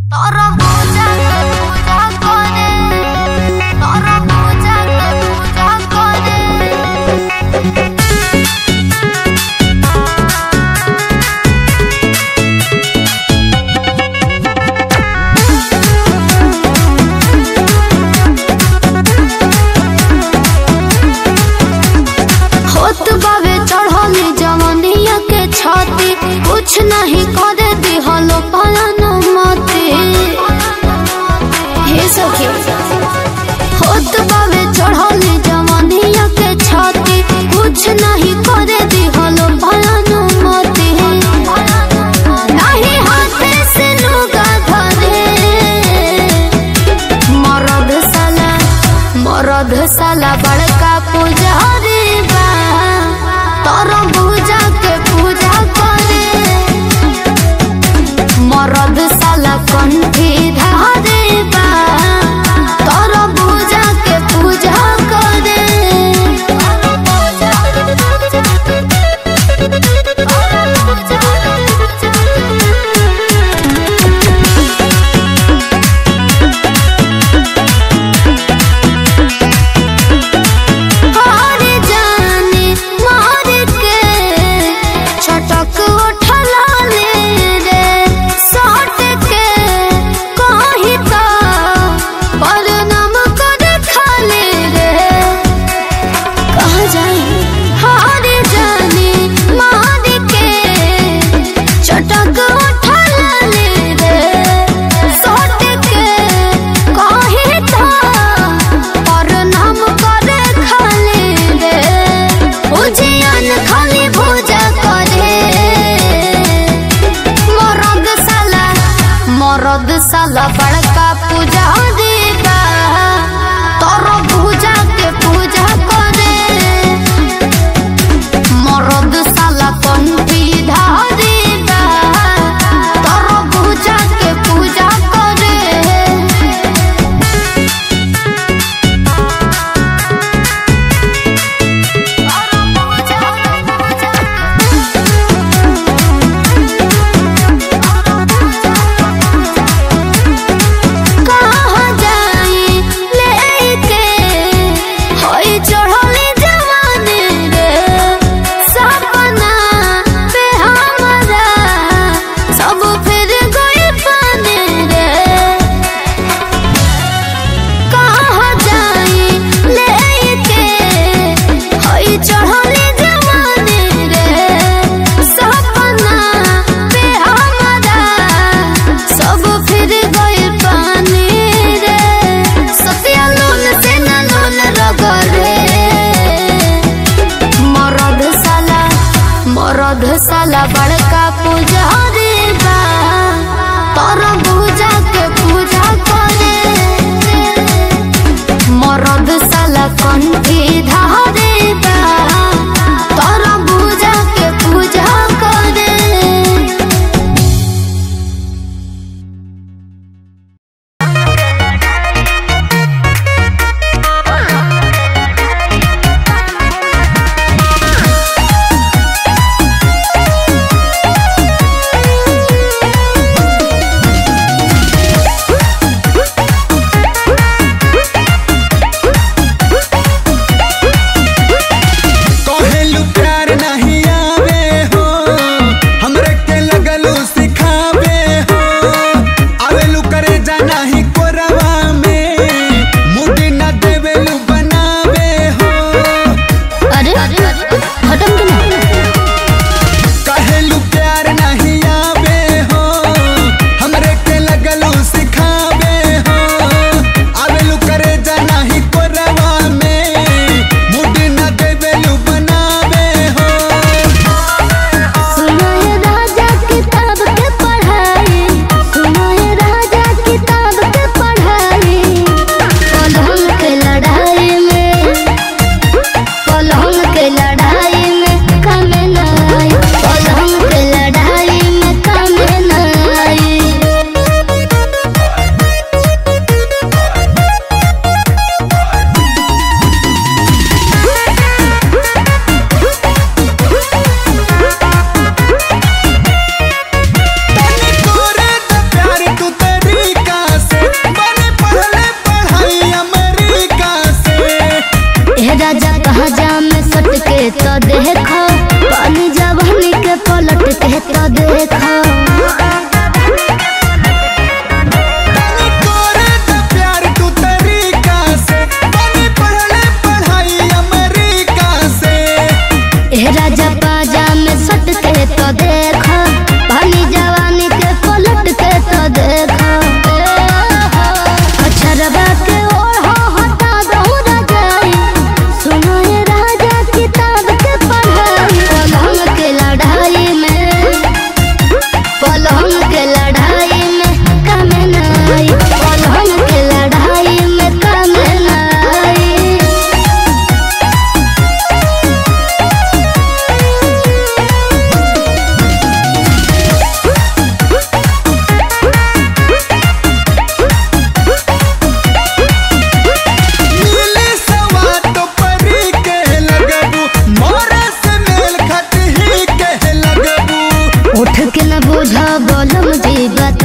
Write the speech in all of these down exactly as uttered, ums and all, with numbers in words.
तोरा पूजा के पूजा करे, तोरा पूजा के पूजा करे। होत बावे चढ़ली जवनिया के छाती, कुछ नहीं करे दिहलो पालन मते। हे सखी होत बावे चढ़ली जवनिया के छाती, कुछ नहीं करे दिहलो पालन मते। नहीं हाथे से लुगा धरे, मरद साला मरद साला बड़का पुजारी बा, तोरा पूजा के पूजा करे। मरद साला कंठी धारे बा, तोरा पूजा के पूजा करे। हारे जाने मार के छटक उठला ले रे, सट के कहीं तो बदनाम कर खाले रे। कहाँ जाए हारे जाने मार के छटक उठला ले रे, सट के कहीं तो बदनाम कर खाले रे। उजियान खाली पूजा करे, मरद साला मरद साला बड़का पुजारी बा, तोरा पूजा के पूजा करे। मरद साला कंठी धारी बा, तोरा पूजा के पूजा करे। कहाँ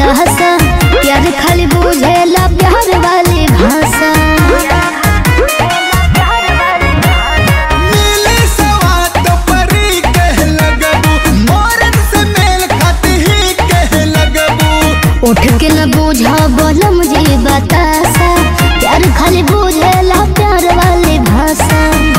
तरासा, प्यार खाली बुझेला प्यार वाली भाषा। उठ के न बुझा बोला मुझे बतासा, प्यार खाली बुझेला प्यार वाली भाषा।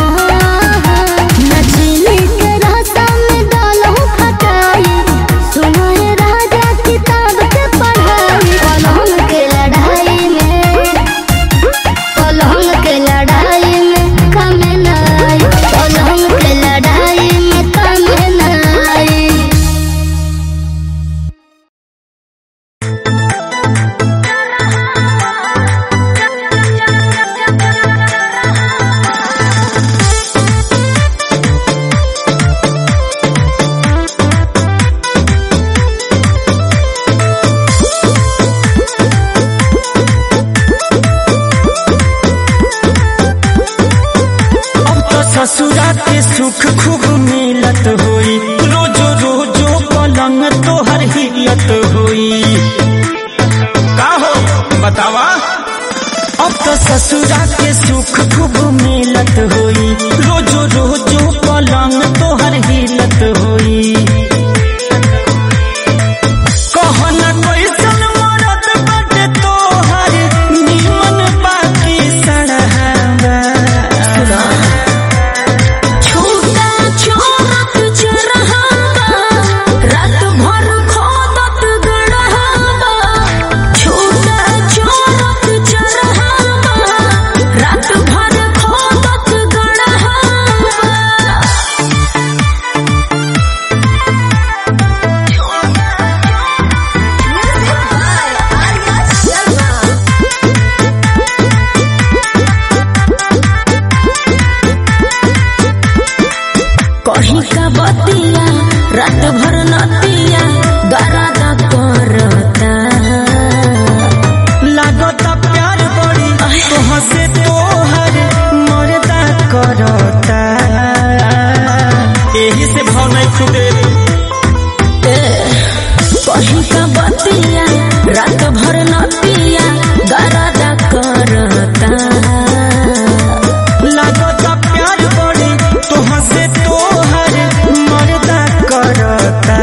नचनी के रास्ता में डालो खटाई, सुनो ये राजा किताब के पढ़ाई। पलंग के लड़ाई में, पलंग के लड़ाई में कम न आई, पलंग के लड़ाई में कम न आई। ससुरा के सुख खूब मिलत होई, रोजो रोजो पलंग तोहर हिलत होई। का हो बतावा? अब तो ससुरा के सुख खूब मिलत होई, रोजो रोजो पलंग तोहर हिलत होई। कहना कैसन मरद बाटे तोहर, निमन बाकी सड़हावा। कहीं का बतिया रात भर नतिया दरादा करता, लागता प्यार बड़ी तोह से तोहर मरदा करता। यही से भाव नहीं खुदे। कहीं का बतिया रात भर नतिया दरादा करता, लागता प्यार बड़ी तोह से तोहर मरदा करता।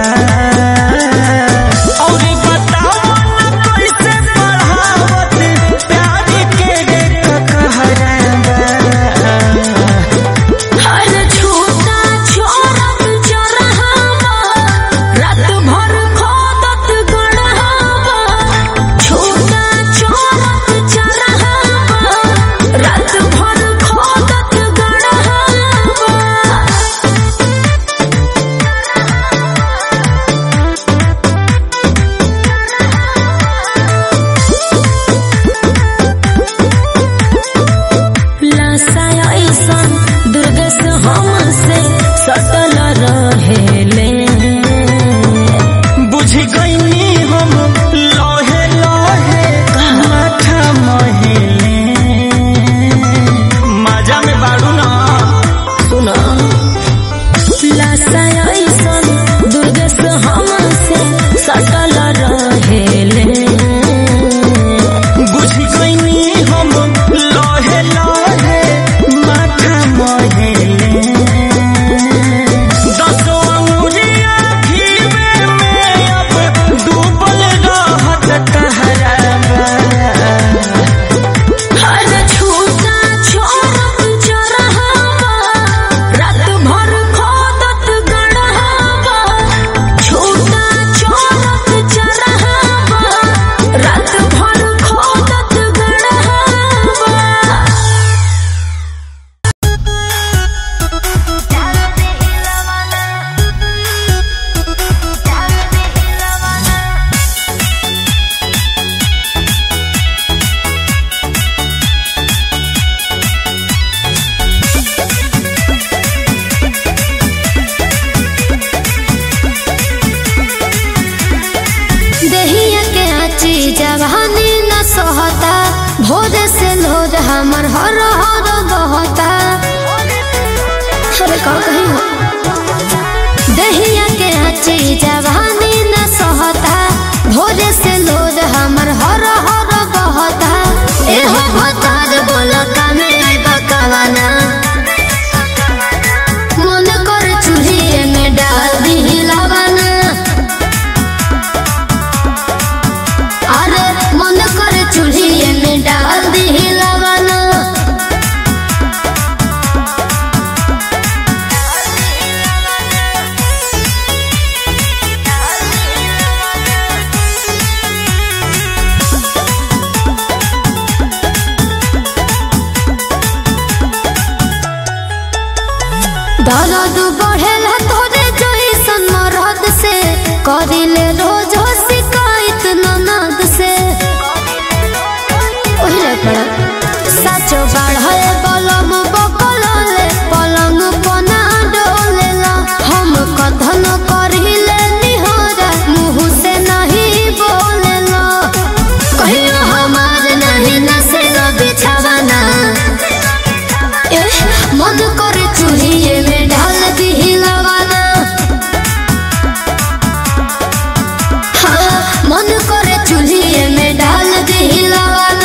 और बताओ न कैसे बढ़ावत प्यार के रे कहरावा। हर छूटा छोड़त चरहावा, रात भर खोदत गड़हावा। छूटा छोड़त चरहावा, रात भर खोदत गड़हावा। लासाया ऐसन दुर्गस हमसे सटल रहेले, बुझ गईनी हम लोहे लोहे माथा महेले। मजा में बाड़ू ना सुना। लासाया ऐसन दुर्गस हमसे सटल रहेले, बुझ गईनी हम लोहे लोहे माथा महेले। दसो अंगुरिया घीवे में अब डूबल रहत कहरावा। हर छूटा छोड़त चरहावा, रात भर खोदत गड़हावा। छूटा छोड़त चरहावा, रात भर खोदत गड़हावा। देहिया के आची जवानी न सहता, भोरे से लोज हमर हर हर दहता। अरे का कही हो? देहिया के आची जवानी न सहता, भोरे से लोद हमर हर हर बहता एहो भतार बोल कामे आइबा कवाना मन कर चूल्हे में डाल दी लवाना अरे मन कर चूल्हे में डाल दी लवाना दर्द बढ़ेला तोरे जइसन मरद से करिले रोज शिकायत ननद से ओहिले पड़ा सच बढ़े बलम बकलले पलंग पना डोलेला हम कथन करिले निहरा मुँह से नहीं बोलेला कहियो हमार नहीं नसेला बिछावाना मन करे चूल्हे में डाल दी लवाना हाँ मन करे चूल्हे में डाल दी लवाना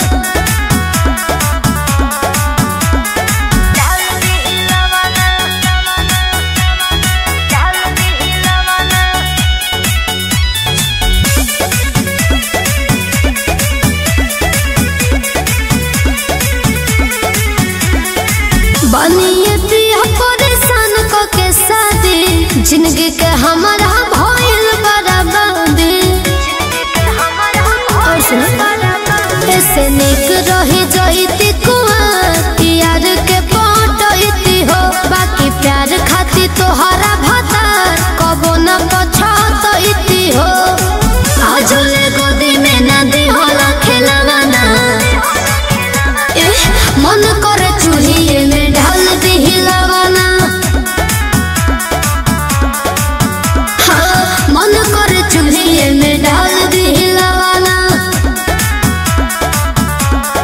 बनिए पिया परेशान को के शादी जिंदगी के हमारा भइल बराबदी और सुनो ऐसे निक रही जइती कुआं यार के पटइती हो बाकी प्यार खाती तोहरा भतार कबो न पछतइती हो आज ले गोदी में ना दी होला खेलवाना मन करे चूल्हे में डाल दी लवाना हाँ मन करे चूल्हे में डाल दी लवाना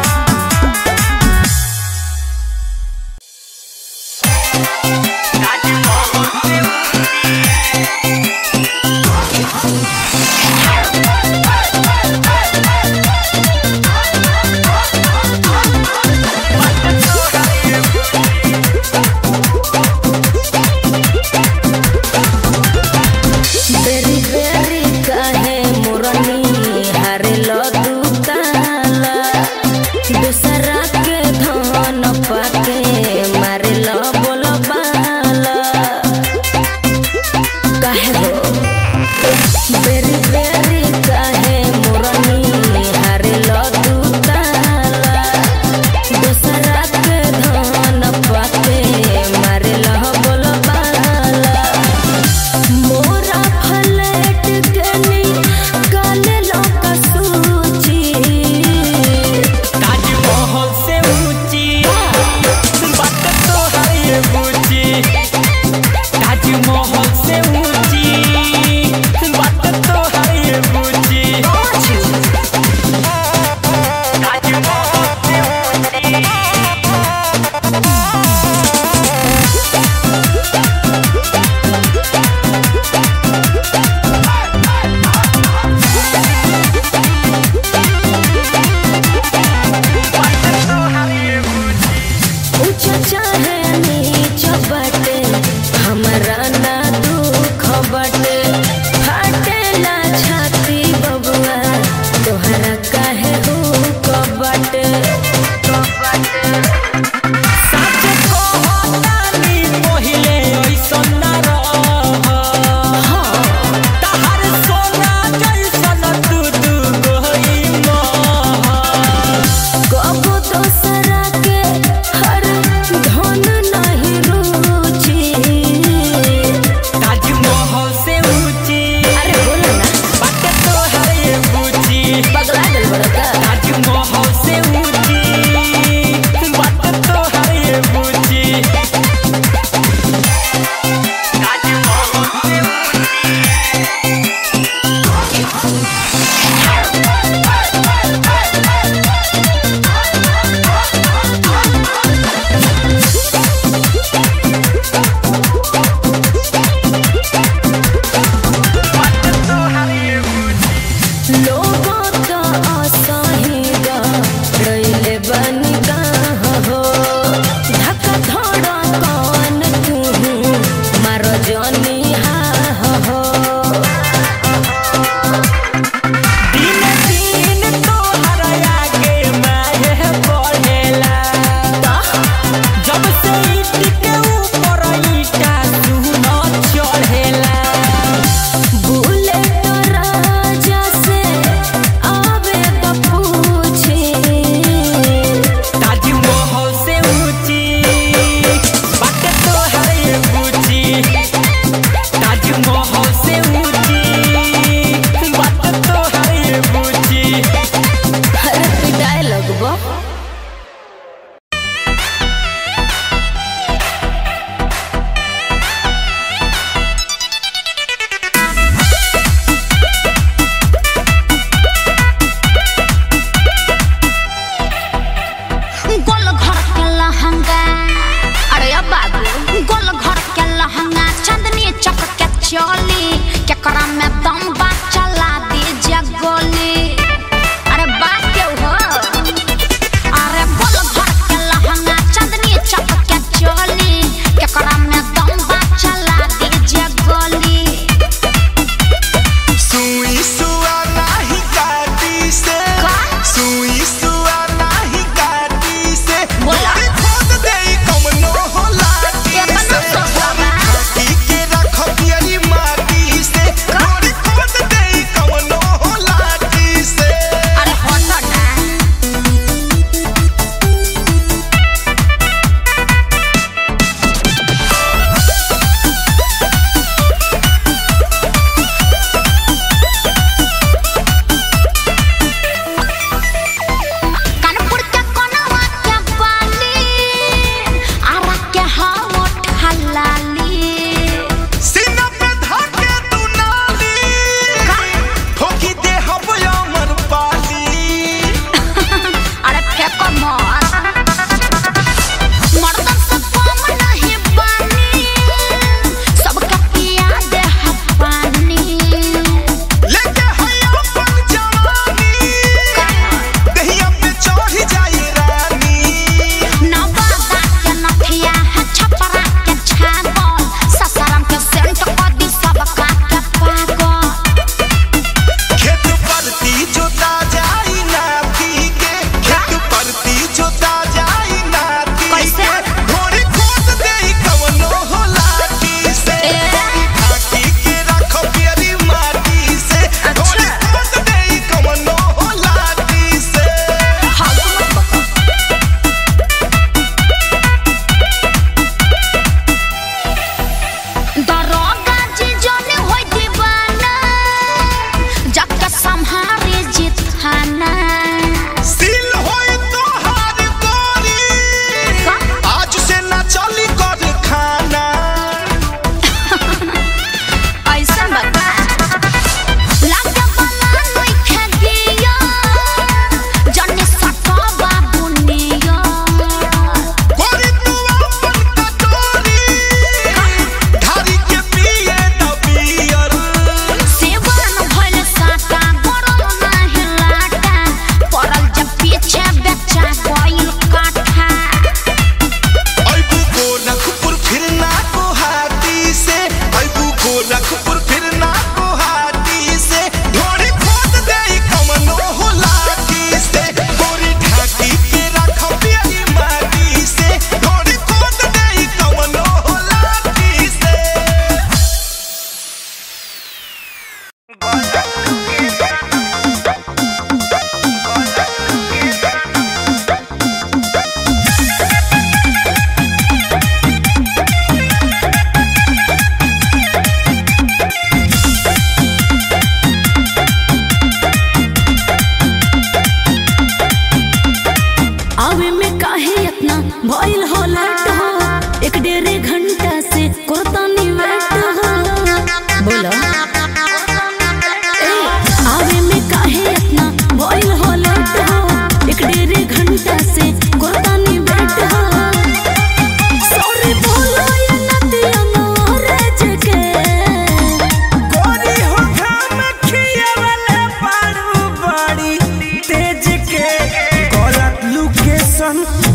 सन